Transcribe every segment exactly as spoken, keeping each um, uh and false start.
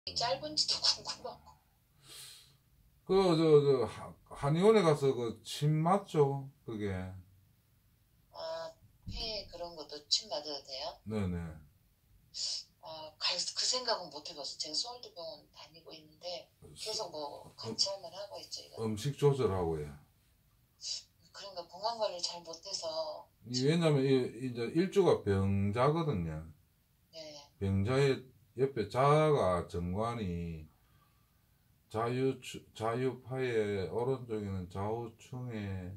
짧은지도 궁금하고. 그 저 저 한의원에 가서 그 침 맞죠? 그게. 아, 폐 그런 것도 침 맞아도 돼요? 네네. 아, 갈, 그 생각은 못 해봤어요. 제가 서울대병원 다니고 있는데 계속 뭐 음, 관찰만 하고 있죠, 이거. 음식 조절하고요. 그러니까 건강 관리를 잘 못해서 이 지금. 왜냐면 이 이제 일주가 병자거든요. 네, 병자의 옆에 자가 정관이 자유 자유파의 오른쪽에는 좌우충에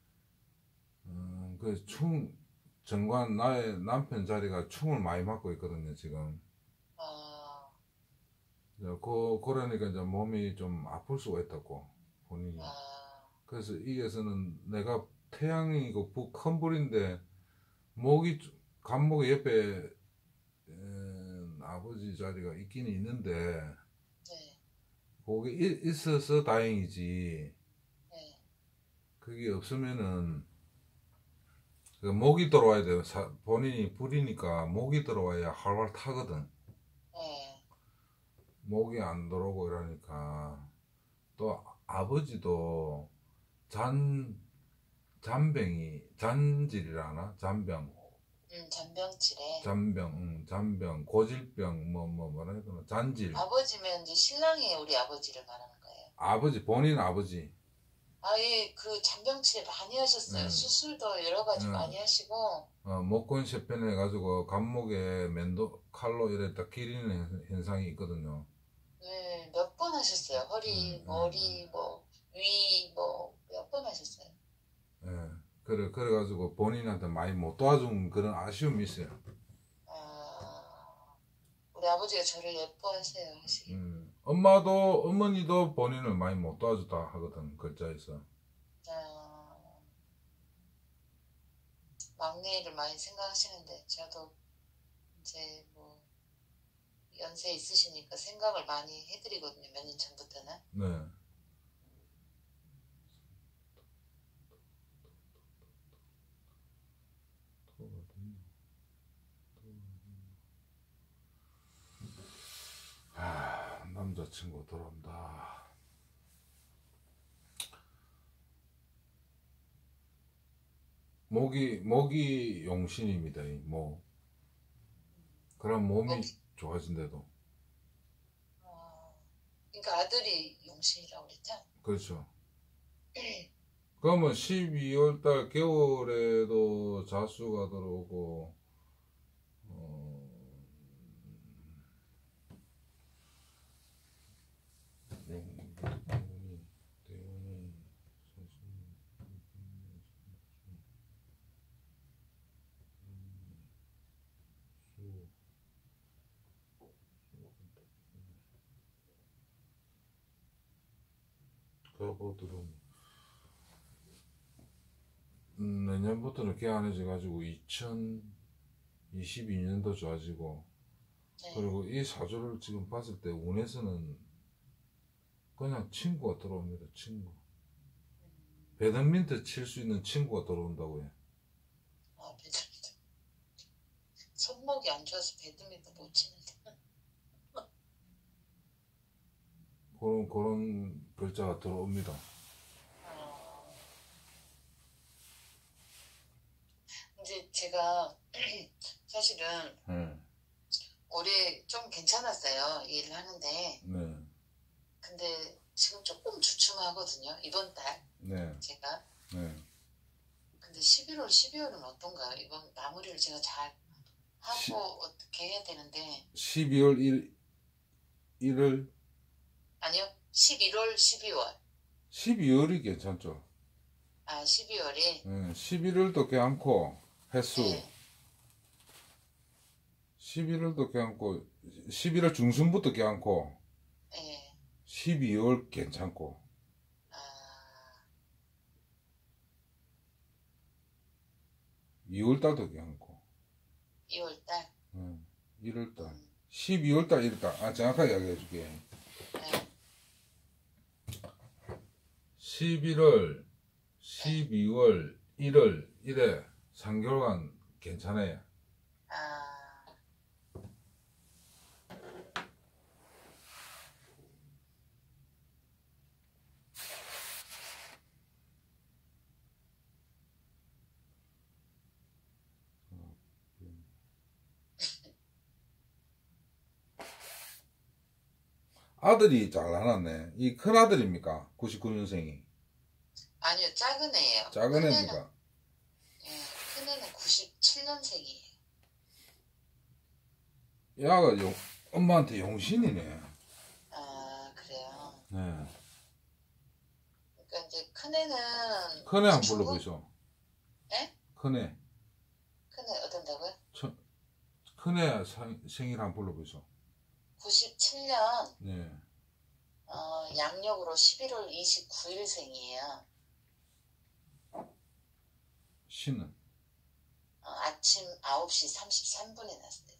음, 그 충 정관 나의 남편 자리가 충을 많이 맞고 있거든요 지금. 아, 그 그러니까 이제 몸이 좀 아플 수가 있다고 본인이. 아, 그래서 이게서는 내가 태양이고 북큰 불인데 목이 간목의 옆에 음, 아버지 자리가 있긴 있는데 네, 그게 이- 있어서 다행이지. 네, 그게 없으면은 그 목이 들어와야 돼요. 사- 본인이 불이니까 목이 들어와야 활활 타거든. 네. 목이 안 들어오고 이러니까 또 아버지도 잔 잔병이 잔질이라나 잔병 음, 잔병치레. 잔병 음, 잔병 고질병 뭐 뭐 뭐라 해야 되나 잔질. 아버지면 이제 신랑이 우리 아버지를 말하는 거예요. 아버지 본인 아버지. 아예 그 잔병치레 많이 하셨어요. 예, 수술도 여러 가지 예. 많이 하시고. 어, 목권 셰펜 해가지고 간목에 맨도 칼로 이래 딱 기리는 현상이 있거든요. 네, 몇 번 하셨어요. 음, 허리, 음, 머리, 뭐, 위, 뭐, 몇 번 하셨어요. 음. 예. 그래, 그래가지고 본인한테 많이 못 도와준 그런 아쉬움이 있어요. 아, 우리 아버지가 저를 예뻐하세요, 하시길. 음, 엄마도, 어머니도 본인을 많이 못 도와줬다 하거든, 글자에서. 아, 막내를 많이 생각하시는데, 저도 이제 뭐, 연세 있으시니까 생각을 많이 해드리거든요, 몇 년 전부터는. 네. 아, 남자친구 들어온다. 목이, 목이 용신입니다, 이 목. 그럼 뭐, 몸이 좋아진대도. 어, 그러니까 아들이 용신이라고 그랬죠? 그렇죠. 그러면 십이월 달 겨울에도 자수가 들어오고, 어, 용- 대운이, 대운이, 사신, 수, 그거 들어오면, 음, 내년부터는 개안해져가지고 이천이십이 년도 좋아지고, 네. 그리고 이 사주를 지금 봤을 때 운에서는 그냥 친구가 들어옵니다, 친구. 배드민턴 칠 수 있는 친구가 들어온다고 해. 아, 배드민턴. 손목이 안 좋아서 배드민턴 못 치는데. 그런, 그런 글자가 들어옵니다. 어, 이제 제가 사실은 네. 올해 좀 괜찮았어요. 일을 하는데. 네. 근데 지금 조금 주춤하거든요. 이번 달 네. 제가. 네. 근데 십일월, 십이월은 어떤가요? 이번 마무리를 제가 잘 하고 시, 어떻게 해야 되는데. 십이월 일, 일을 아니요. 십일월, 십이월. 십이월이 괜찮죠. 아, 십이월이. 네. 십일월도 괜찮고 횟수 네. 십일월도 괜찮고 십일월 중순부터 괜찮고 네. 십이월 괜찮고 아, 이월달도 괜찮고 이월 달. 네. 일월달 음, 십이월달 일달 아 정확하게 이야기해 줄게. 네. 십일월 네. 십이월 일월 이래 삼 개월간 괜찮아요. 아, 아들이 잘 나눴네. 이 큰 아들입니까? 구십구 년생이. 아니요, 작은 애예요. 작은 큰 애는, 애입니까? 예, 큰 애는 구십칠 년생이에요. 야가 용, 엄마한테 용신이네. 아, 그래요. 네. 그러니까 이제 큰 애는 큰애 한 중국? 불러보이소. 예? 큰애. 큰 애 어떤다고요? 큰애 생일 한 불러보이소. 구십칠 년 네. 어, 양력으로 십일월 이십구일생이에요. 신은? 어, 아침 아홉 시 삼십삼 분에 났어요.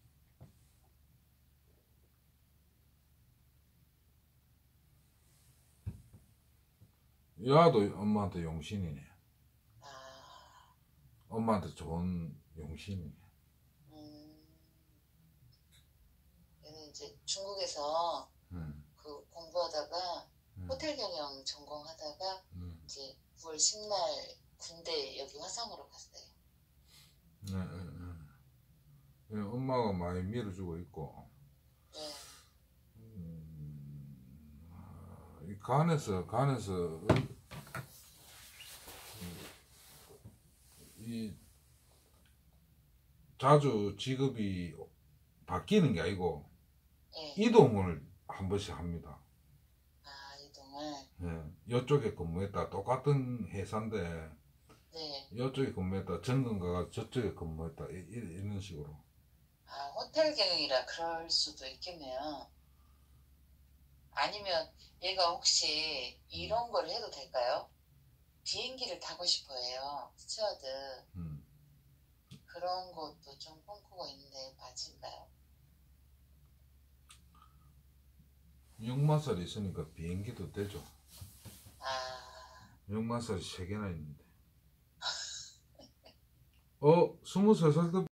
야도 엄마한테 용신이네. 아, 엄마한테 좋은 용신이네. 음, 얘는 이제 중국에서 음, 그 공부하다가 음, 호텔 경영 전공하다가 음. 이제 구월 십날 군대 여기 화성으로 갔어요. 네, 네, 네. 네, 엄마가 많이 밀어주고 있고. 네. 음, 아, 이 간에서 간에서 이 자주 직업이 바뀌는 게 아니고 네. 이동을 한 번씩 합니다. 아, 이동을. 예, 이쪽에 근무했다 똑같은 회사인데 네. 이쪽에 근무했다 정근 가가 저쪽에 근무했다 이, 이, 이런 식으로. 아, 호텔 경영이라 그럴 수도 있겠네요. 아니면 얘가 혹시 이런 걸 해도 될까요? 비행기를 타고 싶어 해요. 스튜어드. 음. 그런 것도 좀 꿈꾸고 있는데 맞을까요? 육마살이 있으니까 비행기도 되죠. 아, 육마살이 세 개나 있는데. 어, 스무 세 살 때